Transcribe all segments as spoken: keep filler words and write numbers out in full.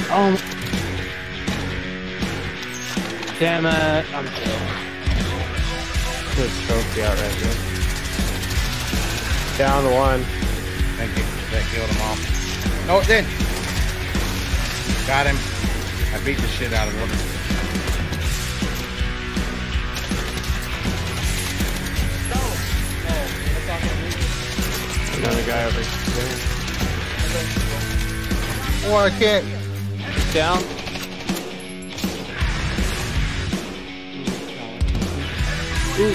Oh. Damn it. I'm killed. Put a trophy out right here. Down to one. Thank you. That killed him all. No, it didn't. Got him. I beat the shit out of him. Another guy over there. Oh, I can't. He's down. Ooh.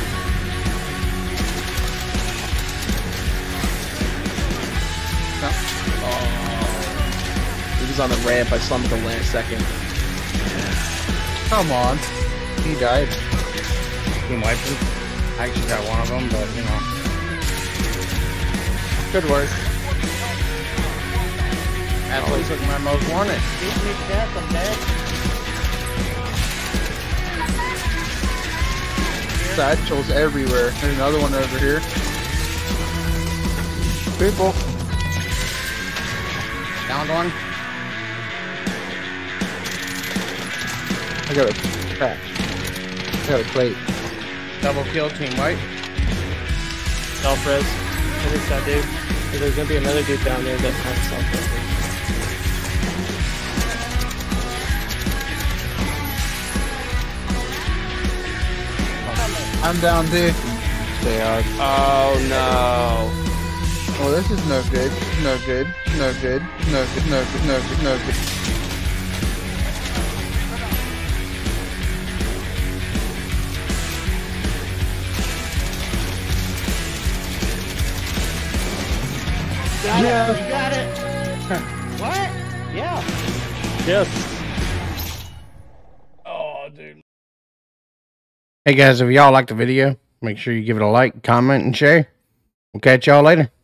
Oh. He was on the ramp. I saw him at the last second. Come on. He died. Team wiped him. I actually got one of them, but you know. Good work. Athlete took my most wanted. Beat me to death, I'm dead. Satchels everywhere. There's another one over here. People. Downed one. I got a crack. I got a plate. Double kill, team white. Self-res. Finish that dude. There's gonna be another dude down there that's not self-res. I'm down, dude. They are. Oh no. Oh, this is no good. No good. No good. No good. No good. No good. No good. Got Yeah. it. You got it. What? Yeah. Yes. Oh, dude. Hey guys, if y'all liked the video, make sure you give it a like, comment, and share. We'll catch y'all later.